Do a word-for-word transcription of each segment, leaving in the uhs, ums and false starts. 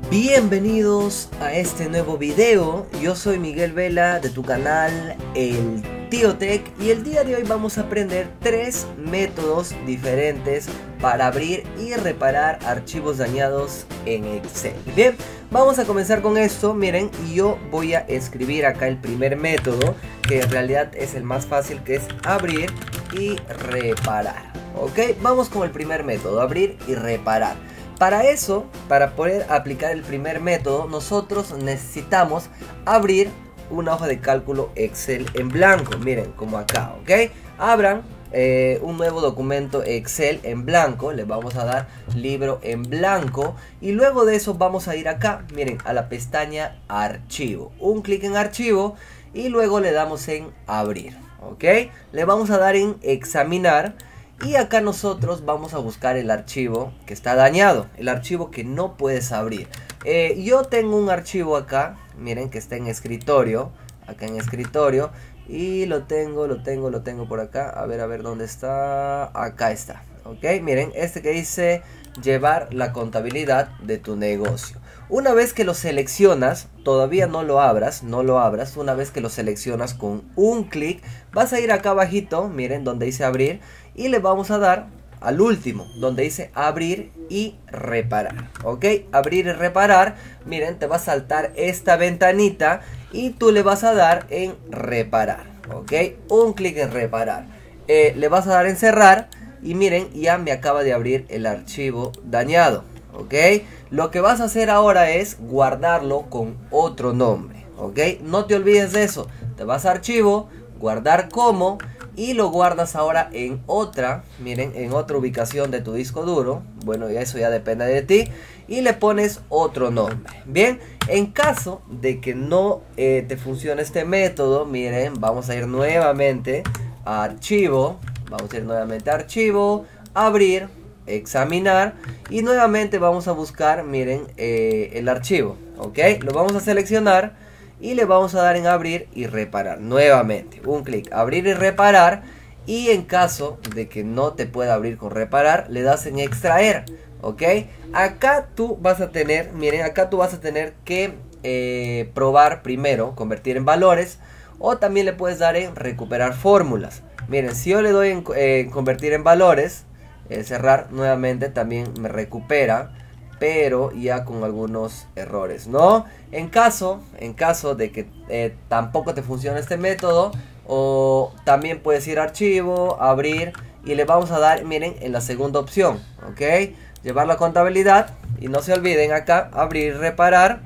Bienvenidos a este nuevo video. Yo soy Miguel Vela de tu canal El Tío Tech y el día de hoy vamos a aprender tres métodos diferentes para abrir y reparar archivos dañados en Excel. Bien, vamos a comenzar con esto. Miren, y yo voy a escribir acá el primer método, que en realidad es el más fácil, que es abrir y reparar. Ok, vamos con el primer método, abrir y reparar. Para eso, para poder aplicar el primer método, nosotros necesitamos abrir una hoja de cálculo Excel en blanco. Miren, como acá, ¿ok? Abran eh, un nuevo documento Excel en blanco. Le vamos a dar libro en blanco. Y luego de eso vamos a ir acá, miren, a la pestaña Archivo. Un clic en Archivo y luego le damos en Abrir, ¿ok? Le vamos a dar en Examinar. Y acá nosotros vamos a buscar el archivo que está dañado, el archivo que no puedes abrir. Eh, yo tengo un archivo acá, miren, que está en escritorio, acá en escritorio. Y lo tengo, lo tengo, lo tengo por acá. A ver, a ver, ¿dónde está? Acá está, ok, miren, este que dice llevar la contabilidad de tu negocio. Una vez que lo seleccionas, todavía no lo abras, no lo abras. Una vez que lo seleccionas con un clic, vas a ir acá abajito, miren, donde dice abrir. Y le vamos a dar al último, donde dice abrir y reparar, ok, abrir y reparar. Miren, te va a saltar esta ventanita y tú le vas a dar en reparar, ok, un clic en reparar. eh, Le vas a dar en cerrar y miren, ya me acaba de abrir el archivo dañado, ok. Lo que vas a hacer ahora es guardarlo con otro nombre, ok, no te olvides de eso. Te vas a archivo, guardar como, y lo guardas ahora en otra, miren, en otra ubicación de tu disco duro. Bueno, ya eso ya depende de ti. Y le pones otro nombre. Bien, en caso de que no eh, te funcione este método, miren, vamos a ir nuevamente a archivo. Vamos a ir nuevamente a archivo, abrir, examinar. Y nuevamente vamos a buscar, miren, eh, el archivo, ok. Lo vamos a seleccionar. Y le vamos a dar en abrir y reparar. Nuevamente, un clic, abrir y reparar. Y en caso de que no te pueda abrir con reparar, le das en extraer, ¿ok? Acá tú vas a tener, miren, acá tú vas a tener que eh, probar primero, convertir en valores. O también le puedes dar en recuperar fórmulas. Miren, si yo le doy en eh, convertir en valores, eh, cerrar nuevamente, también me recupera, pero ya con algunos errores, ¿no? En caso, en caso de que eh, tampoco te funcione este método, o también puedes ir a archivo, abrir, y le vamos a dar, miren, en la segunda opción, ¿ok? Llevar la contabilidad, y no se olviden acá, abrir, reparar,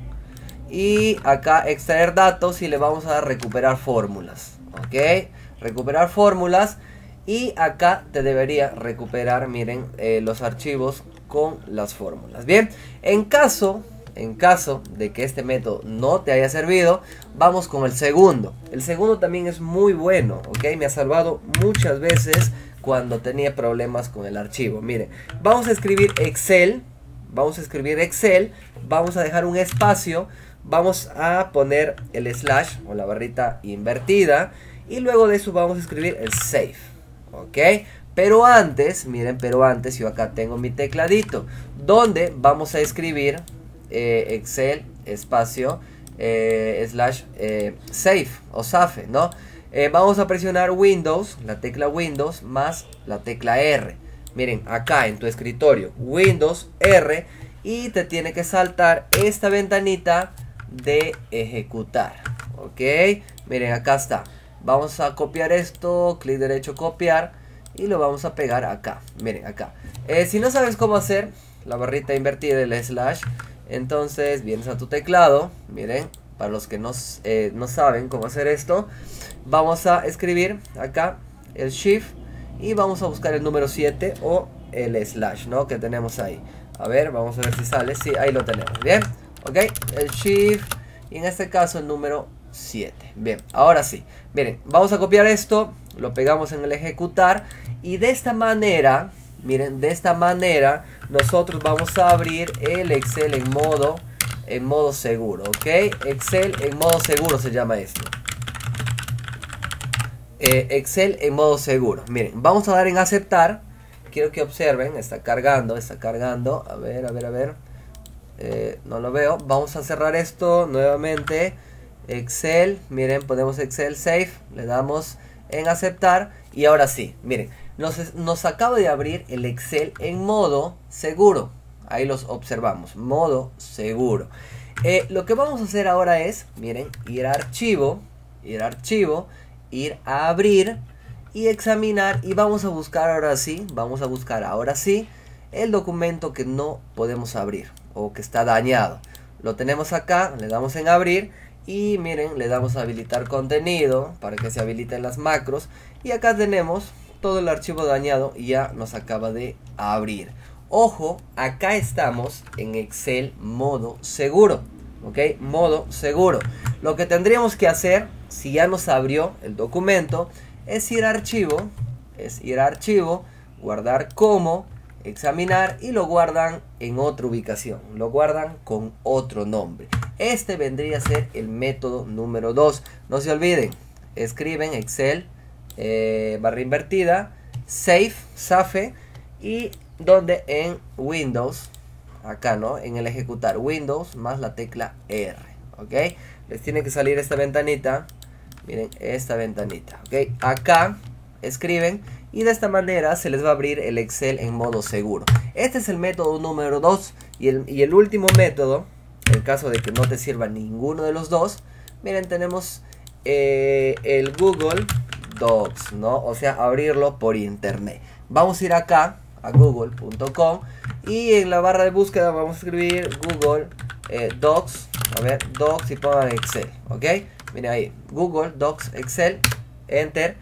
y acá extraer datos, y le vamos a dar recuperar fórmulas, ¿ok? Recuperar fórmulas, y acá te debería recuperar, miren, eh, los archivos con las fórmulas. Bien, en caso, en caso de que este método no te haya servido, vamos con el segundo. El segundo también es muy bueno, ok, me ha salvado muchas veces cuando tenía problemas con el archivo. Miren, vamos a escribir Excel, vamos a escribir Excel, vamos a dejar un espacio, vamos a poner el slash o la barrita invertida y luego de eso vamos a escribir el save, ok. Pero antes, miren, pero antes yo acá tengo mi tecladito, donde vamos a escribir eh, Excel, espacio, eh, slash, eh, save o save, ¿no? Eh, vamos a presionar Windows, la tecla Windows, más la tecla R. Miren, acá en tu escritorio, Windows, R, y te tiene que saltar esta ventanita de ejecutar, ¿ok? Miren, acá está. Vamos a copiar esto, clic derecho, copiar. Y lo vamos a pegar acá, miren acá. eh, Si no sabes cómo hacer la barrita invertida del slash, entonces vienes a tu teclado. Miren, para los que no, eh, no saben cómo hacer esto, vamos a escribir acá el shift y vamos a buscar el número siete o el slash, ¿no? Que tenemos ahí. A ver, vamos a ver si sale. Sí, ahí lo tenemos, bien, ok, el shift y en este caso el número siete. Bien, ahora sí, miren, vamos a copiar esto, lo pegamos en el ejecutar y de esta manera, miren, de esta manera nosotros vamos a abrir el Excel en modo en modo seguro, ok. Excel en modo seguro se llama esto. eh, Excel en modo seguro. Miren, vamos a dar en aceptar. Quiero que observen, está cargando, está cargando. A ver, a ver, a ver. eh, no lo veo. Vamos a cerrar esto nuevamente. Excel, miren, ponemos Excel Save, le damos en aceptar y ahora sí, miren, nos, nos acaba de abrir el Excel en modo seguro. Ahí los observamos, modo seguro. Eh, lo que vamos a hacer ahora es, miren, ir a archivo, ir a archivo, ir a abrir y examinar, y vamos a buscar ahora sí, vamos a buscar ahora sí el documento que no podemos abrir o que está dañado. Lo tenemos acá, le damos en abrir y miren, le damos a habilitar contenido para que se habiliten las macros, y acá tenemos todo el archivo dañado y ya nos acaba de abrir. Ojo, acá estamos en Excel modo seguro, ok, modo seguro. Lo que tendríamos que hacer, si ya nos abrió el documento, es ir a archivo, es ir a archivo, guardar como, examinar, y lo guardan en otra ubicación, lo guardan con otro nombre. Este vendría a ser el método número dos. No se olviden, escriben Excel eh, barra invertida, save, safe, y donde en Windows, acá no, en el ejecutar, Windows más la tecla R, ok, les tiene que salir esta ventanita, miren, esta ventanita, ok, acá escriben y de esta manera se les va a abrir el Excel en modo seguro. Este es el método número dos, y el, y el último método, en caso de que no te sirva ninguno de los dos, miren, tenemos eh, el Google Docs, ¿no? O sea, abrirlo por internet. Vamos a ir acá a google punto com y en la barra de búsqueda vamos a escribir Google eh, Docs, a ver, Docs, y pongan Excel, ok, miren ahí, Google Docs Excel, enter,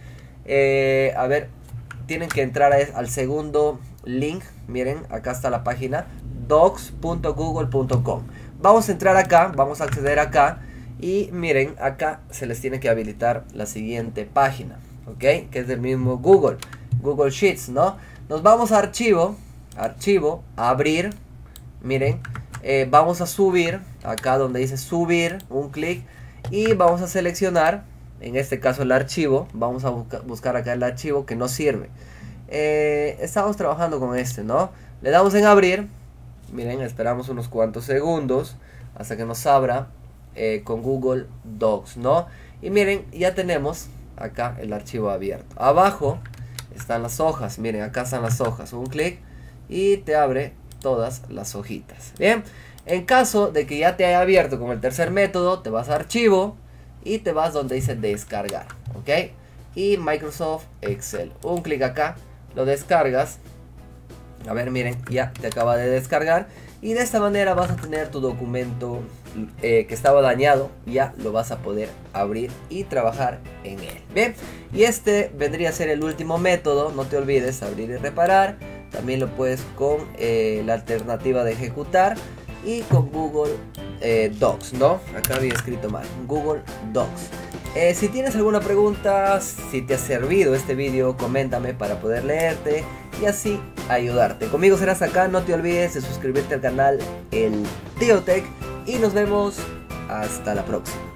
eh, a ver, tienen que entrar a, al segundo link, miren, acá está la página, docs punto google punto com. Vamos a entrar acá, vamos a acceder acá y miren, acá se les tiene que habilitar la siguiente página, ok, que es del mismo Google, Google Sheets, ¿no? Nos vamos a archivo, archivo, abrir, miren, eh, vamos a subir, acá donde dice subir, un clic, y vamos a seleccionar, en este caso el archivo, vamos a busca, buscar acá el archivo que nos sirve. Eh, estamos trabajando con este, ¿no? Le damos en abrir, miren, esperamos unos cuantos segundos hasta que nos abra eh, con Google Docs, ¿no? Y miren, ya tenemos acá el archivo abierto. Abajo están las hojas, miren, acá están las hojas, un clic y te abre todas las hojitas. Bien, en caso de que ya te haya abierto con el tercer método, te vas a archivo y te vas donde dice descargar, ok, y Microsoft Excel, un clic acá, lo descargas. A ver, miren, ya te acaba de descargar y de esta manera vas a tener tu documento eh, que estaba dañado, ya lo vas a poder abrir y trabajar en él. Bien, y este vendría a ser el último método, no te olvides, abrir y reparar. También lo puedes con eh, la alternativa de ejecutar y con Google eh, Docs, ¿no? Acá había escrito mal, Google Docs. Eh, si tienes alguna pregunta, si te ha servido este vídeo, coméntame para poder leerte y así ayudarte. Conmigo serás acá, no te olvides de suscribirte al canal El Tío Tech y nos vemos hasta la próxima.